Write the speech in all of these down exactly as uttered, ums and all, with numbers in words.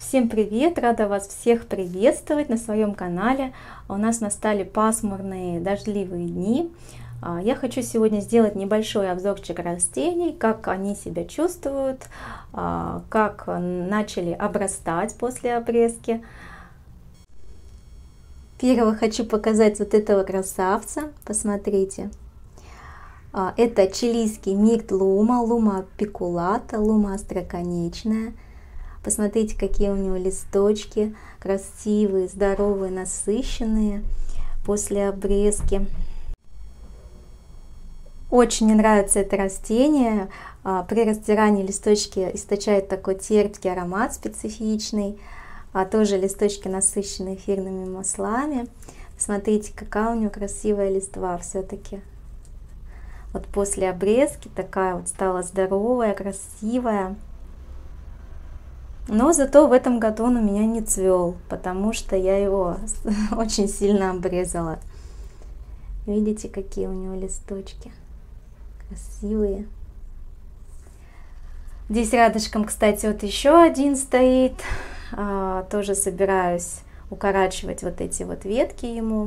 Всем привет! Рада вас всех приветствовать на своем канале. У нас настали пасмурные дождливые дни. Я хочу сегодня сделать небольшой обзорчик растений, как они себя чувствуют, как начали обрастать после обрезки. Первого хочу показать вот этого красавца. Посмотрите. Это чилийский мирт лума, лума пикулата, лума остроконечная. Посмотрите, какие у него листочки, красивые, здоровые, насыщенные после обрезки. Очень мне нравится это растение. При растирании листочки источают такой терпкий аромат специфичный, а тоже листочки насыщены эфирными маслами. Смотрите, какая у него красивая листва все-таки. Вот после обрезки такая вот стала здоровая, красивая. Но зато в этом году он у меня не цвел, потому что я его очень сильно обрезала. Видите, какие у него листочки красивые. Здесь рядышком, кстати, вот еще один стоит. А, тоже собираюсь укорачивать вот эти вот ветки ему.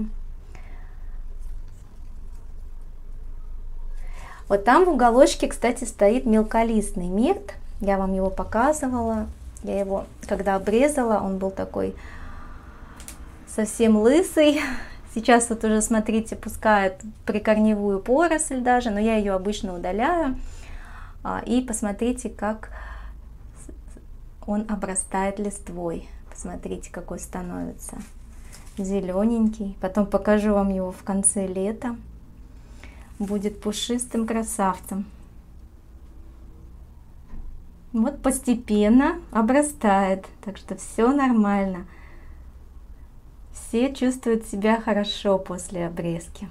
Вот там в уголочке, кстати, стоит мелколистный мирт. Я вам его показывала. Я его, когда обрезала, он был такой совсем лысый. Сейчас вот уже, смотрите, пускает прикорневую поросль даже, но я ее обычно удаляю. И посмотрите, как он обрастает листвой. Посмотрите, какой становится зелененький. Потом покажу вам его в конце лета. Будет пушистым красавцем. Вот постепенно обрастает, так что все нормально. Все чувствуют себя хорошо после обрезки.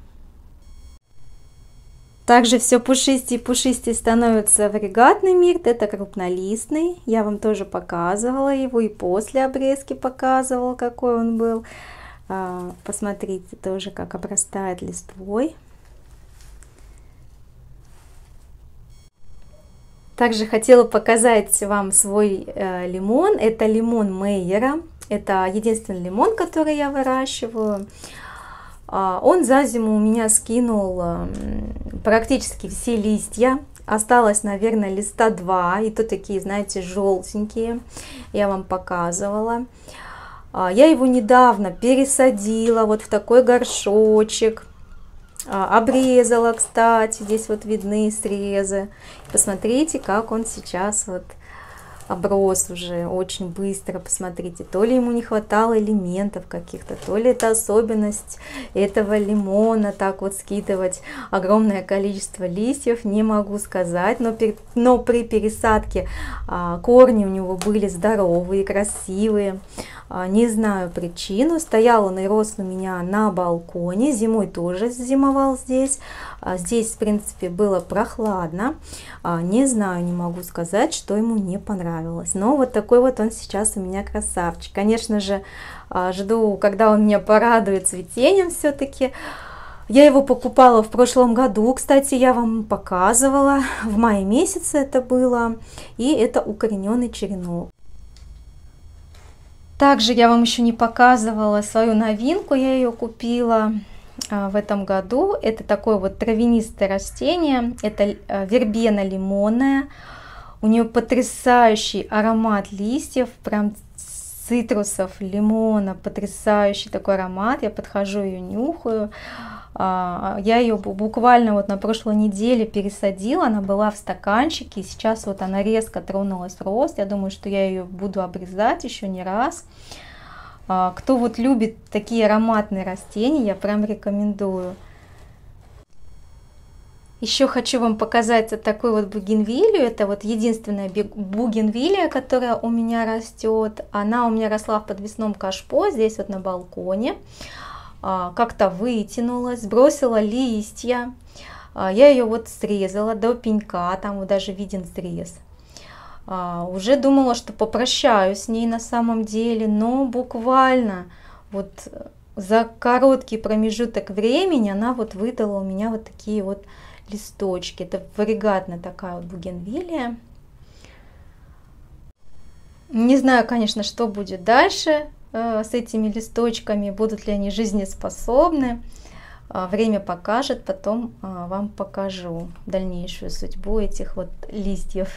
Также все пушистее и пушистее становится варигатный мирт, это крупнолистный. Я вам тоже показывала его и после обрезки показывала, какой он был. Посмотрите тоже, как обрастает листвой. Также хотела показать вам свой э, лимон. Это лимон Мейера. Это единственный лимон, который я выращиваю. А, он за зиму у меня скинул э, практически все листья. Осталось, наверное, листа два. И то такие, знаете, желтенькие. Я вам показывала. А, я его недавно пересадила вот в такой горшочек. Обрезала, кстати, здесь вот видны срезы. Посмотрите, как он сейчас вот оброс уже очень быстро. Посмотрите, то ли ему не хватало элементов каких-то, то ли это особенность этого лимона, так вот скидывать огромное количество листьев, не могу сказать. Но, при, но при пересадке а, корни у него были здоровые, красивые. Не знаю причину. Стоял он и рос у меня на балконе. Зимой тоже зимовал здесь. Здесь, в принципе, было прохладно. Не знаю, не могу сказать, что ему не понравилось. Но вот такой вот он сейчас у меня красавчик. Конечно же, жду, когда он меня порадует цветением все-таки. Я его покупала в прошлом году, кстати, я вам показывала. В мае месяце это было. И это укорененный черенок. Также я вам еще не показывала свою новинку, я ее купила в этом году. Это такое вот травянистое растение, это вербена лимонная. У нее потрясающий аромат листьев, прям цитрусов, лимона, потрясающий такой аромат. Я подхожу, ее нюхаю. Я ее буквально вот на прошлой неделе пересадила, она была в стаканчике, и сейчас вот она резко тронулась в рост. Я думаю, что я ее буду обрезать еще не раз. Кто вот любит такие ароматные растения, я прям рекомендую. Еще хочу вам показать вот такую вот бугенвилию. Это вот единственная бугенвилия, которая у меня растет. Она у меня росла в подвесном кашпо, здесь вот на балконе. Как-то вытянулась, сбросила листья. Я ее вот срезала до пенька, там вот даже виден срез. Уже думала, что попрощаюсь с ней на самом деле, но буквально вот за короткий промежуток времени она вот выдала у меня вот такие вот листочки. Это варигатная такая вот бугенвилия. Не знаю, конечно, что будет дальше э, с этими листочками, будут ли они жизнеспособны. Э, время покажет, потом э, вам покажу дальнейшую судьбу этих вот листьев.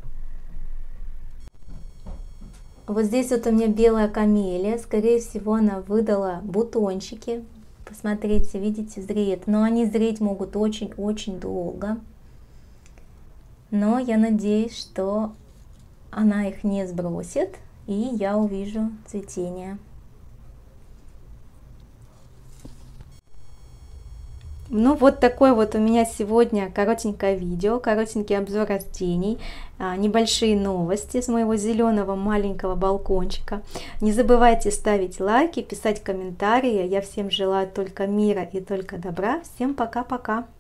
Вот здесь вот у меня белая камелия, скорее всего, она выдала бутончики. Посмотрите, видите, зреет. Но они зреть могут очень-очень долго. Но я надеюсь, что она их не сбросит, и я увижу цветение. Ну вот такое вот у меня сегодня коротенькое видео, коротенький обзор растений, небольшие новости с моего зеленого маленького балкончика. Не забывайте ставить лайки, писать комментарии. Я всем желаю только мира и только добра. Всем пока-пока!